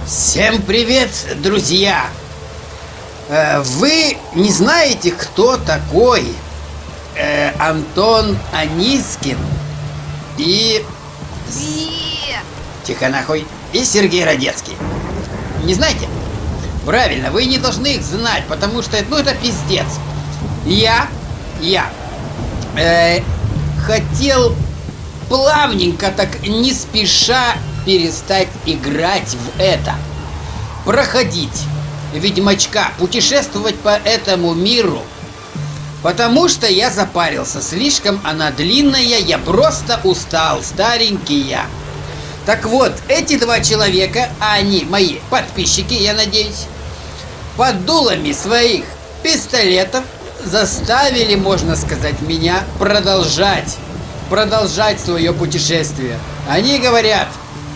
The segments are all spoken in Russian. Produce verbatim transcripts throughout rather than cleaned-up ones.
Всем привет, друзья! Вы не знаете, кто такой э, Антон Анискин и... Нет. Тихо нахуй. И Сергей Радецкий? Не знаете? Правильно, вы не должны их знать, потому что ну, это пиздец. Я, я э, хотел плавненько, так не спеша перестать играть в это. Проходить Ведьмачка, путешествовать по этому миру. Потому что я запарился. Слишком она длинная, я просто устал, старенький я. Так вот, эти два человека, а они мои подписчики, я надеюсь, под дулами своих пистолетов заставили, можно сказать, меня продолжать. Продолжать свое путешествие. Они говорят: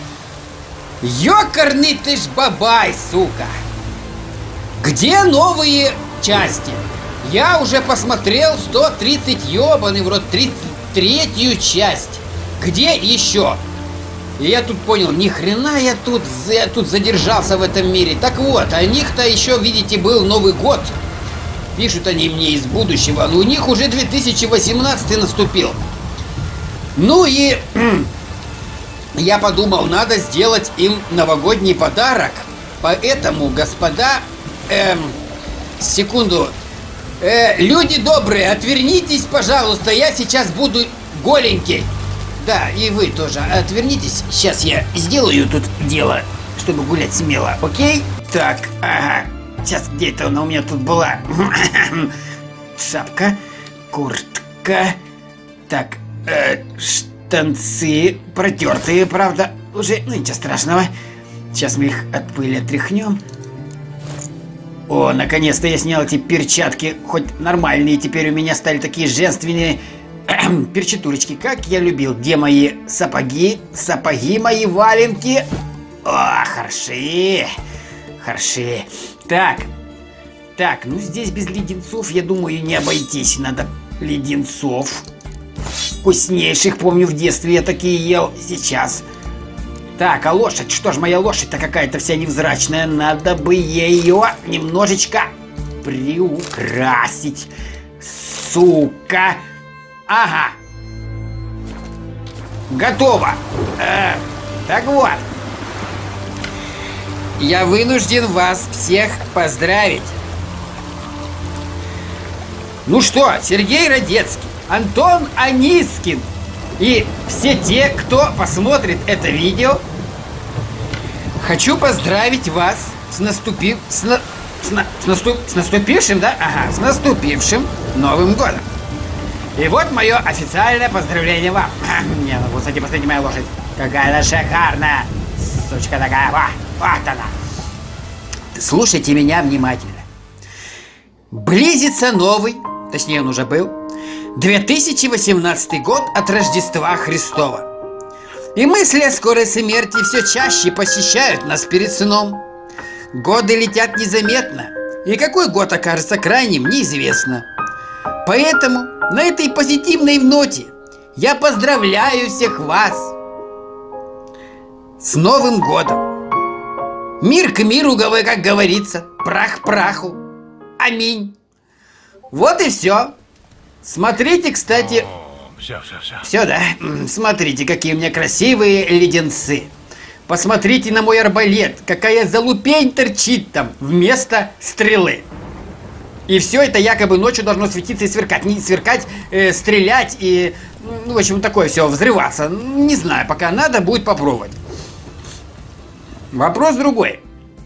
ёкарный ты ж бабай, сука! Где новые части? Я уже посмотрел сто тридцать ёбаный в рот тридцать третью часть. Где еще? И я тут понял, ни хрена я тут, я тут задержался в этом мире. Так вот, у них-то еще, видите, был Новый год. Пишут они мне из будущего, но у них уже две тысячи восемнадцатый наступил. Ну и я подумал, надо сделать им новогодний подарок. Поэтому, господа, эм, секунду, э, люди добрые, отвернитесь, пожалуйста, я сейчас буду голенький. Да, и вы тоже отвернитесь. Сейчас я сделаю тут дело, чтобы гулять смело, окей? Так, ага. Сейчас где это она у меня тут была? Шапка, куртка. Так, э, штанцы протертые, правда, уже, ну ничего страшного. Сейчас мы их от пыли отряхнем. О, наконец-то я снял эти перчатки, хоть нормальные, теперь у меня стали такие женственные перчатурочки, как я любил. Где мои сапоги? Сапоги мои, валенки. О, хороши. Хороши. Так. Так, ну здесь без леденцов, я думаю, не обойтись. Надо леденцов. Вкуснейших, помню, в детстве я такие ел. Сейчас. Так, а лошадь? Что ж, моя лошадь-то какая-то вся невзрачная. Надо бы ее немножечко приукрасить. Сука. Ага. Готово. Э, так вот. Я вынужден вас всех поздравить. Ну что, Сергей Радецкий, Антон Анискин и все те, кто посмотрит это видео, хочу поздравить вас с наступив... с, на... с, на... с, наступ... с наступившим, да? Ага, с наступившим Новым годом. И вот мое официальное поздравление вам. Не, ну вот, кстати, посмотрите, моя лошадь. Какая она шикарная. Сучка такая. Во, вот она. Слушайте меня внимательно. Близится новый, точнее он уже был, две тысячи восемнадцатый год от Рождества Христова. И мысли о скорой смерти все чаще посещают нас перед сном. Годы летят незаметно, и какой год окажется крайним, неизвестно. Поэтому на этой позитивной ноте я поздравляю всех вас с Новым годом. Мир к миру, как говорится, прах к праху. Аминь. Вот и все. Смотрите, кстати. Все, все, все. Все, да? Смотрите, какие у меня красивые леденцы. Посмотрите на мой арбалет. Какая залупень торчит там вместо стрелы. И все это якобы ночью должно светиться и сверкать. Не сверкать, э, стрелять и, ну, в общем, такое все, взрываться. Не знаю, пока надо будет попробовать. Вопрос другой.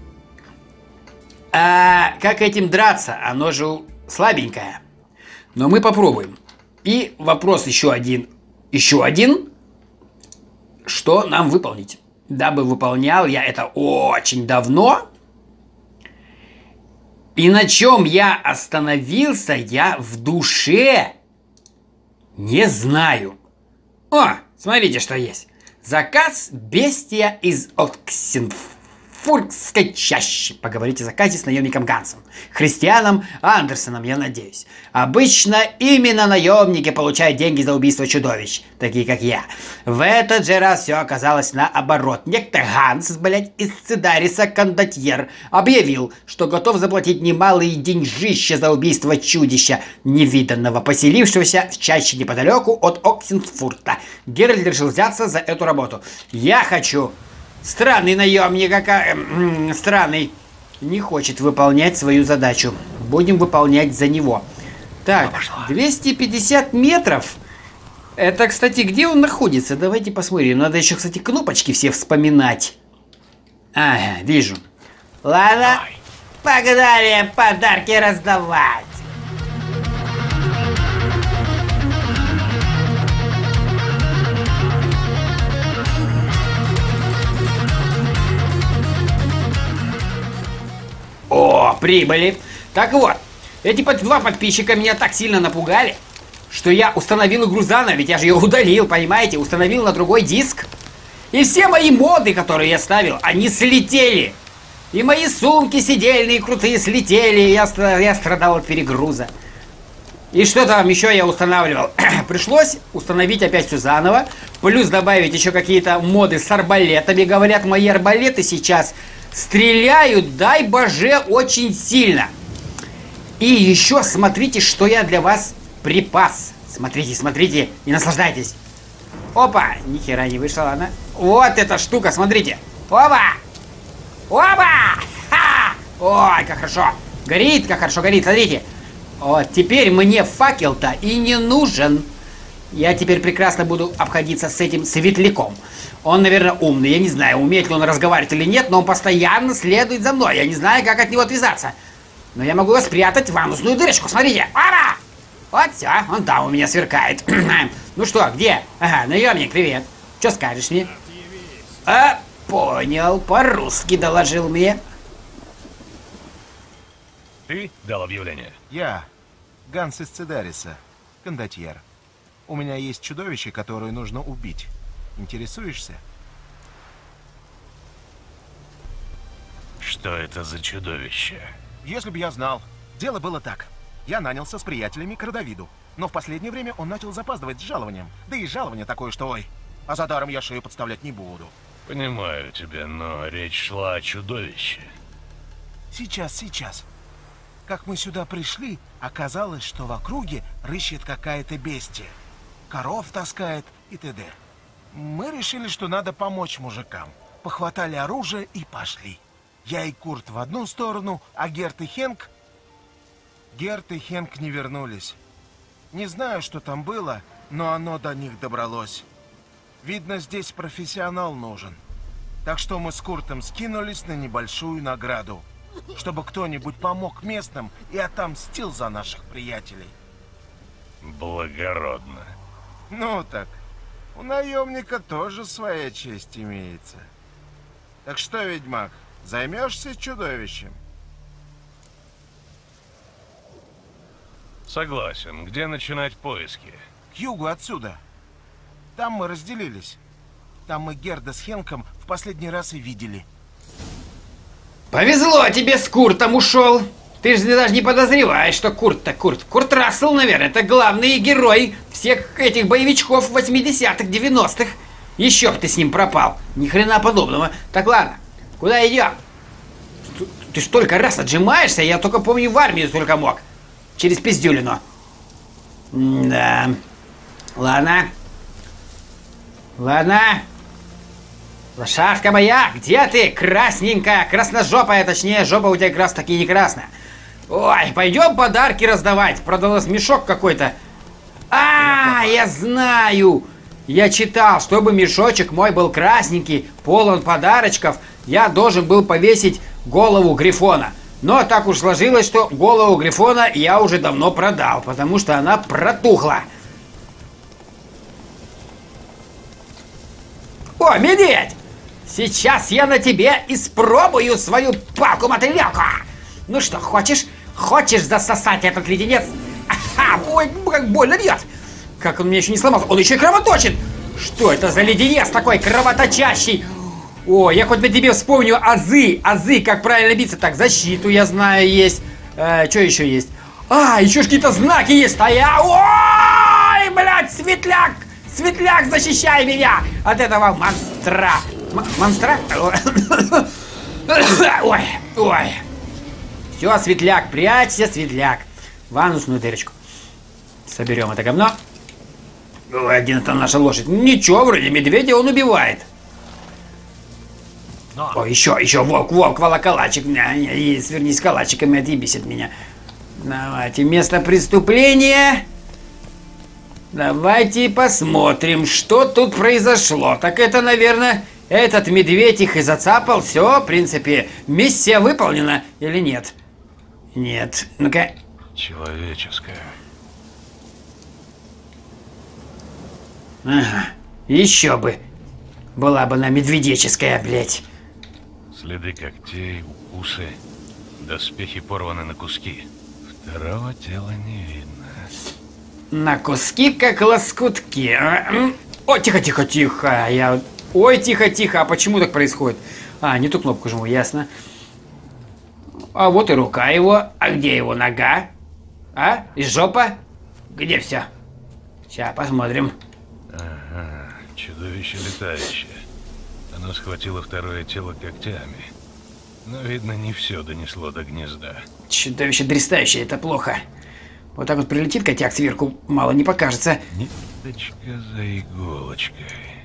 А как этим драться? Оно же слабенькое. Но мы попробуем. И вопрос еще один. Еще один. Что нам выполнить? Дабы выполнял я это очень давно. И на чем я остановился, я в душе не знаю. О, смотрите, что есть. Заказ бестия из Оксенфорда. Оксенфуртской чаще. Поговорите о заказе с наемником Гансом. Христианом Андерсоном, я надеюсь. Обычно именно наемники получают деньги за убийство чудовищ, такие как я. В этот же раз все оказалось наоборот. Некто Ганс, блядь, из Цидариса Кондотьер объявил, что готов заплатить немалые деньжища за убийство чудища невиданного, поселившегося в чаще неподалеку от Оксенфурта. Геральт решил взяться за эту работу. Я хочу. Странный наемник, какая... Странный. Не хочет выполнять свою задачу. Будем выполнять за него. Так, двести пятьдесят метров. Это, кстати, где он находится? Давайте посмотрим. Надо еще, кстати, кнопочки все вспоминать. Ага, вижу. Ладно, погнали подарки раздавать. О, прибыли. Так вот, эти два подписчика меня так сильно напугали, что я установил игру заново, ведь я же ее удалил, понимаете, установил на другой диск. И все мои моды, которые я ставил, они слетели. И мои сумки сидельные крутые слетели, и я, я страдал от перегруза. И что там еще я устанавливал? Пришлось установить опять все заново, плюс добавить еще какие-то моды с арбалетами. Говорят, мои арбалеты сейчас стреляют, дай боже, очень сильно. И еще смотрите, что я для вас припас. Смотрите, смотрите и наслаждайтесь. Опа, ни хера не вышла, ладно. Вот эта штука, смотрите. Опа! Опа! Ха! Ой, как хорошо. Горит, как хорошо горит, смотрите. Вот, теперь мне факел-то и не нужен. Я теперь прекрасно буду обходиться с этим светляком. Он, наверное, умный. Я не знаю, умеет ли он разговаривать или нет, но он постоянно следует за мной. Я не знаю, как от него отвязаться. Но я могу его спрятать в анусную дырочку. Смотрите. Опа! Вот все, он там у меня сверкает. Ну что, где? Ага, наемник, привет. Что скажешь мне? А, понял, по-русски доложил мне. Ты дал объявление? Я, Ганс из Цидариса, кондотьер. У меня есть чудовище, которое нужно убить. Интересуешься? Что это за чудовище? Если бы я знал. Дело было так. Я нанялся с приятелями к родовиду. Но в последнее время он начал запаздывать с жалованием. Да и жалование такое, что ой. А за даром я шею подставлять не буду. Понимаю тебя, но речь шла о чудовище. Сейчас, сейчас. Как мы сюда пришли, оказалось, что в округе рыщет какая-то бестия. Коров таскает и т.д. Мы решили, что надо помочь мужикам. Похватали оружие и пошли. Я и Курт в одну сторону, а Герт и Хенк... Герт и Хенк не вернулись. Не знаю, что там было, но оно до них добралось. Видно, здесь профессионал нужен. Так что мы с Куртом скинулись на небольшую награду, чтобы кто-нибудь помог местным и отомстил за наших приятелей. Благородно. Ну так, у наемника тоже своя честь имеется. Так что, ведьмак, займешься чудовищем? Согласен. Где начинать поиски? К югу отсюда. Там мы разделились. Там мы Герда с Хенком в последний раз и видели. Повезло тебе, с Куртом ушел. Ты же даже не подозреваешь, что Курт-то Курт. Курт Рассел, наверное, это главный герой всех этих боевичков восьмидесятых, девяностых. Еще б ты с ним пропал. Ни хрена подобного. Так, ладно, куда идем? Ты столько раз отжимаешься, я только помню, в армию только мог. Через пиздюлину. Да. Ладно. Ладно. Лошадка моя, где ты, красненькая, красножопая, точнее, жопа у тебя как раз таки не красная. Ой, пойдем подарки раздавать. Продалось мешок какой-то. А, я знаю. Я читал, чтобы мешочек мой был красненький, полон подарочков, я должен был повесить голову Грифона. Но так уж сложилось, что голову Грифона я уже давно продал, потому что она протухла. О, медведь! Сейчас я на тебе испробую свою палку-мотылёку. Ну что, хочешь? Хочешь засосать этот леденец? Ага, ой, как больно бьет. Как он мне еще не сломался? Он еще и кровоточит. Что это за леденец такой кровоточащий? О, я хоть на тебе вспомню азы, азы, как правильно биться. Так, защиту я знаю есть. Э, что еще есть? А, еще какие-то знаки есть. А я... Ой, блядь, светляк! Светляк, защищай меня от этого монстра. М монстра? Ой, ой. Все, светляк, прячься, светляк. В анусную дырочку. Соберем это говно. Ой, один это наша лошадь. Ничего, вроде медведя он убивает. Но. О, еще, еще волк, волк, волоколачик. И свернись с калачиками, отъебись от меня. Давайте, место преступления. Давайте посмотрим, что тут произошло. Так это, наверное, этот медведь их и зацапал. Все, в принципе, миссия выполнена или нет? Нет. Ну-ка. Человеческая. Ага. Еще бы. Была бы она медведеческая, блядь. Следы когтей, укусы. Доспехи порваны на куски. Второго тела не видно. На куски, как лоскутки. О, тихо, тихо, тихо. Я... Ой, тихо, тихо. А почему так происходит? А, не ту кнопку жму, ясно. А вот и рука его. А где его нога? А? И жопа? Где все? Сейчас посмотрим. Ага, чудовище летающее. Оно схватило второе тело когтями. Но, видно, не все донесло до гнезда. Чудовище дрестающее, это плохо. Вот так вот прилетит котяк сверху, мало не покажется. Ниточка за иголочкой.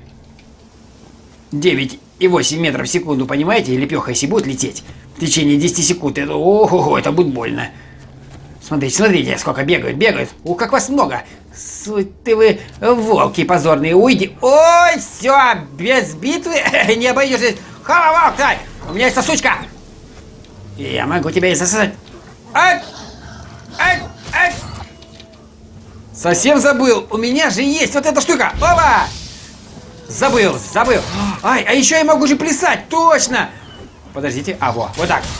девять и восемь метров в секунду, понимаете? Лепеха, если будет лететь в течение десяти секунд, это, ого-го, это будет больно. Смотрите, смотрите, сколько бегают, бегают. Ух, как вас много. Суть ты вы, волки позорные, уйди. Ой, все, без битвы не обойдешься. Ха, волк, дай, у меня есть сосучка. Я могу тебя и засосать. Ай, ай, ай. Совсем забыл, у меня же есть вот эта штука. Опа! Забыл, забыл. Ай, а еще я могу же плясать, точно. Подождите, а вот, вот так.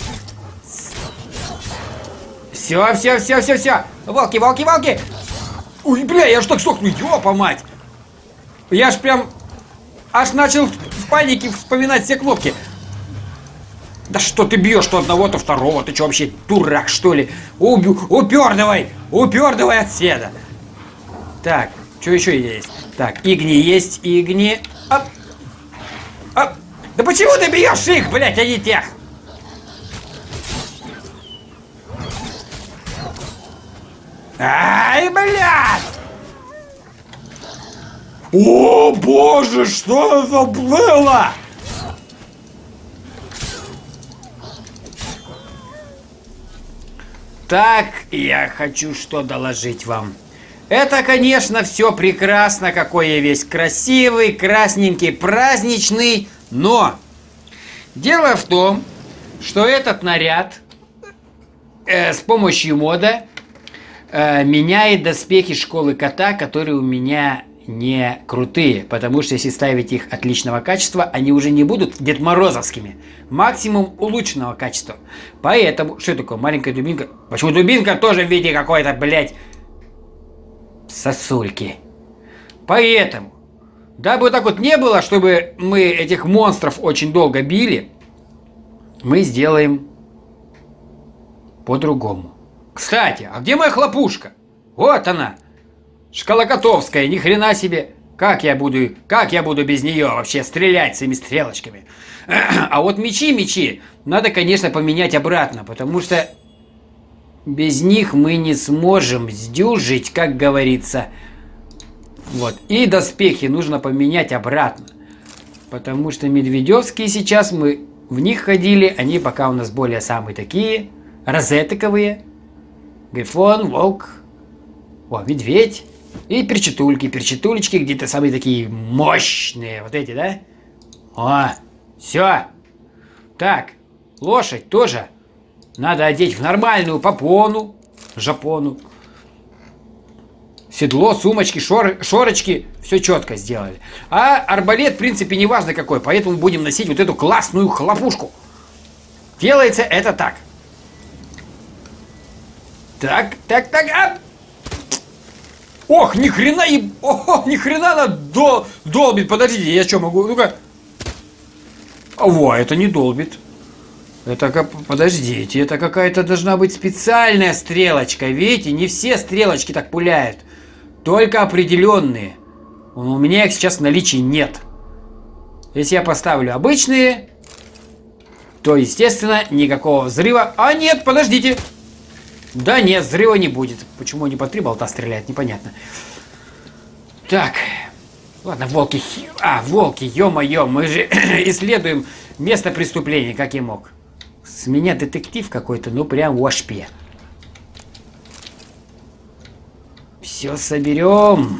Все, все, все, все, все. Волки, волки, волки. Ой, бля, я ж так сохну, ёпа мать. Я ж прям аж начал в панике вспоминать все кнопки. Да что ты бьешь, то одного, то второго. Ты что, вообще дурак, что ли? Уб... Упер давай, упер давай отседа. Так, что еще есть? Так, игни есть, игни. Оп. Оп. Да почему ты бьешь их, блядь, а не тех? Ай, блядь! О, боже, что это было? Так, я хочу что доложить вам. Это, конечно, все прекрасно, какой я весь красивый, красненький, праздничный, но дело в том, что этот наряд э, с помощью мода э, меняет доспехи школы кота, которые у меня не крутые, потому что если ставить их отличного качества, они уже не будут дедморозовскими, максимум улучшенного качества. Поэтому, что такое маленькая дубинка? Почему дубинка тоже в виде какой-то, блядь, сосульки? Поэтому, дабы вот так вот не было, чтобы мы этих монстров очень долго били, мы сделаем по-другому. Кстати, а где моя хлопушка? Вот она. Школокотовская, ни хрена себе. Как я буду, как я буду без нее вообще стрелять своими стрелочками? А вот мечи, мечи надо, конечно, поменять обратно, потому что без них мы не сможем сдюжить, как говорится. Вот. И доспехи нужно поменять обратно, потому что медведевские сейчас мы в них ходили, они пока у нас более самые такие розетиковые. Грифон, волк, о, медведь. И перчатульки, перчатулечки где-то самые такие мощные. Вот эти, да? О, все. Так, лошадь тоже надо одеть в нормальную попону, жапону. Седло, сумочки, шор, шорочки. Все четко сделали. А арбалет, в принципе, не важно какой. Поэтому будем носить вот эту классную хлопушку. Делается это так. Так, так, так, а! Ох, ни хрена и... Ох, ни хрена она дол... долбит. Подождите, я что могу... Ну-ка. Во, это не долбит. Это как... Подождите, это какая-то должна быть специальная стрелочка. Видите, не все стрелочки так пуляют. Только определенные. У меня их сейчас в наличии нет. Если я поставлю обычные, то, естественно, никакого взрыва... А нет, подождите. Да нет, взрыва не будет. Почему они по три болта стреляют, непонятно. Так. Ладно, волки... А, волки, ё-моё, мы же исследуем место преступления, как я мог. С меня детектив какой-то, ну прям в ошпе. Все соберем.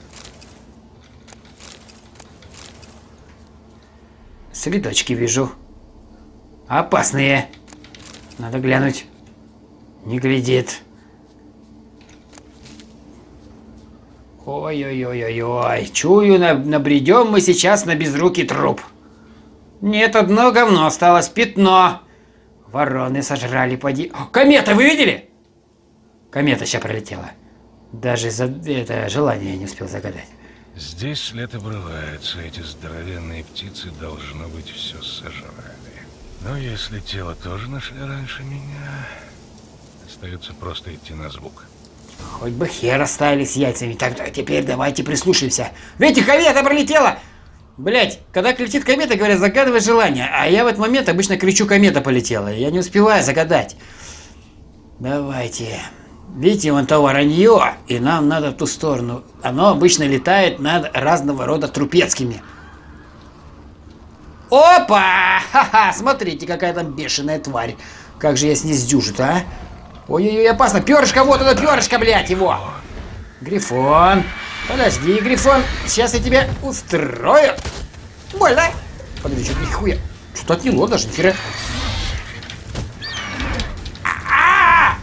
Следочки вижу. Опасные. Надо глянуть. Не глядит. Ой-ой-ой-ой-ой. Чую, набредем мы сейчас на безрукий труп. Нет, одно говно осталось, пятно. Вороны сожрали, поди. О, комета, вы видели? Комета сейчас пролетела. Даже за это желание я не успел загадать. Здесь след обрывается. Эти здоровенные птицы, должно быть, все сожрали. Но если тело тоже нашли раньше меня, остается просто идти на звук. Хоть бы хер оставили с яйцами. Тогда теперь давайте прислушаемся. Видите, комета пролетела! Блять, когда летит комета, говорят, загадывай желание. А я в этот момент обычно кричу, комета полетела. Я не успеваю загадать. Давайте. Видите, вон то воронье, и нам надо в ту сторону. Оно обычно летает над разного рода трупецкими. Опа! Ха-ха! Смотрите, какая там бешеная тварь. Как же я с ней сдюжу-то, а? Ой-ой-ой, опасно. Перышко, вот оно, перышко, блядь, его. Грифон. Подожди, Грифон. Сейчас я тебя устрою. Больно. Подожди, что-то нихуя. Что-то отняло даже, нихера. А-а-а!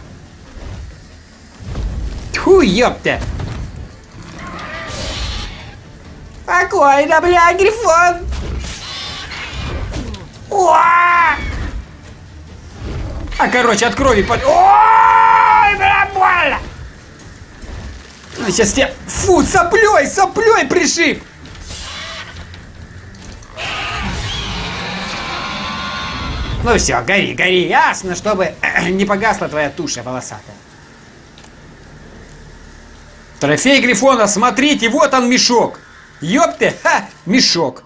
Тьфу, ёпта. Спокойно, бля, Грифон. Уа! А, короче, от крови под... Ой, бля, больно! Сейчас тебя... Фу, соплей, соплей пришиб! Ну все, гори, гори, ясно, чтобы не погасла твоя туша волосатая. Трофей Грифона, смотрите, вот он мешок. Ёпты, ха, мешок.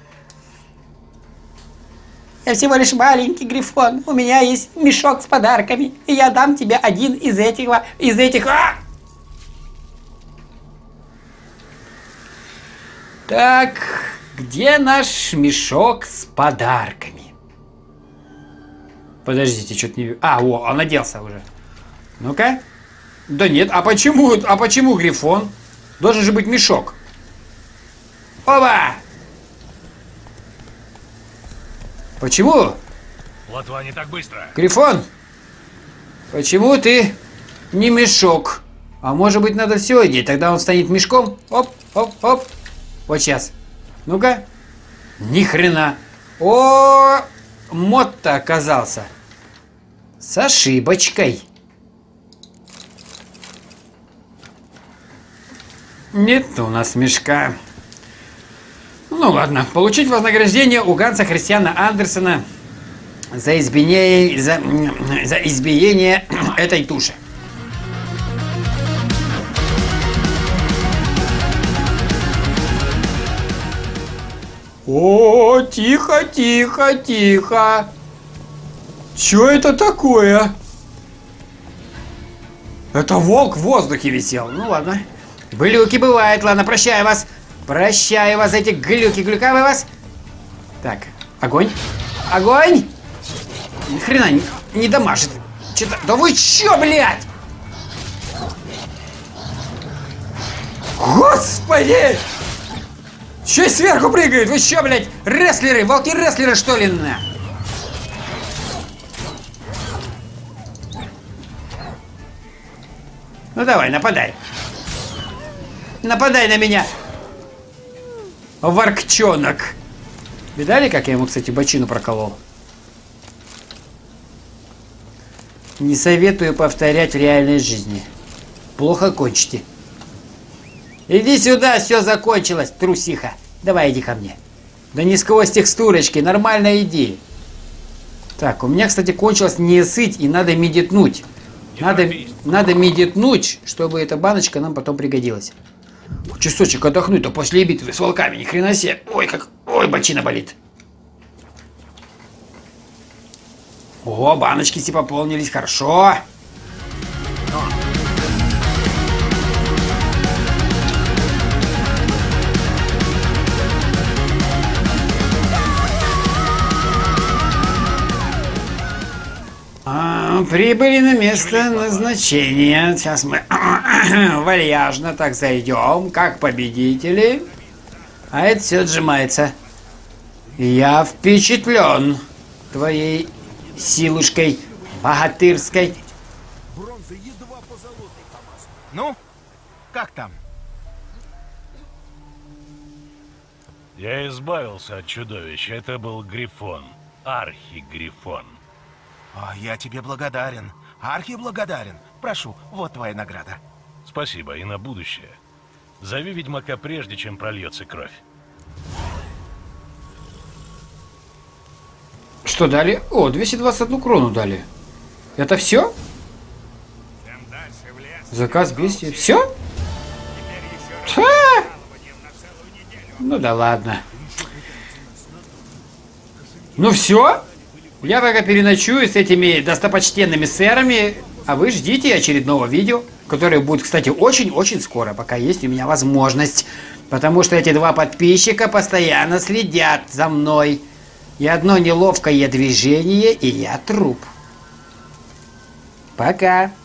Я всего лишь маленький Грифон. У меня есть мешок с подарками. И я дам тебе один из этих... Из этих... А! Так, где наш мешок с подарками? Подождите, что-то не... А, о, он оделся уже. Ну-ка. Да нет, а почему... А почему Грифон? Должен же быть мешок. Оба! Почему? Лотва не так быстро. Грифон, почему ты не мешок? А может быть, надо все одеть, тогда он станет мешком? Оп, оп, оп. Вот сейчас. Ну-ка. Ни хрена. О, мод-то оказался. С ошибочкой. Нет у нас мешка. Ну ладно, получить вознаграждение у Ганса Христиана Андерсена за избиение, за, за избиение этой туши. О, тихо, тихо, тихо. Чё это такое? Это волк в воздухе висел. Ну ладно. Глюки бывают. Ладно, прощаю вас. Прощаю вас, эти глюки, глюкавы вас. Так, огонь. Огонь! Ни хрена не, не дамажит. Че-то... Да вы чё, блядь? Господи! Чё сверху прыгают? Вы чё, блядь? Рестлеры, волки-рестлеры, что ли, на? Ну давай, нападай. Нападай на меня. Воркчонок. Видали, как я ему, кстати, бочину проколол? Не советую повторять в реальной жизни. Плохо кончите. Иди сюда, все закончилось, трусиха. Давай, иди ко мне. Да не сквозь текстурочки, нормально иди. Так, у меня, кстати, кончилась несыть, и надо медитнуть. Надо, надо медитнуть, чтобы эта баночка нам потом пригодилась. Часочек отдохнуть, то после битвы с волками, ни хрена себе. Ой, как, ой, бочина болит. О, баночки все пополнились, хорошо. А, прибыли на место назначения. Сейчас мы вальяжно так зайдем, как победители. А это все отжимается. Я впечатлен твоей силушкой богатырской. Ну, как там? Я избавился от чудовища. Это был Грифон. Архигрифон. О, я тебе благодарен. Архиблагодарен. Прошу, вот твоя награда. Спасибо, и на будущее. Зови ведьмака прежде, чем прольется кровь. Что дали? О, двести двадцать одну крону дали. Это все? Заказ бестии. Все? Ха! Ну да ладно. Ну все? Я пока переночую с этими достопочтенными сэрами, а вы ждите очередного видео, которое будет, кстати, очень-очень скоро, пока есть у меня возможность. Потому что эти два подписчика постоянно следят за мной. И одно неловкое движение, и я труп. Пока.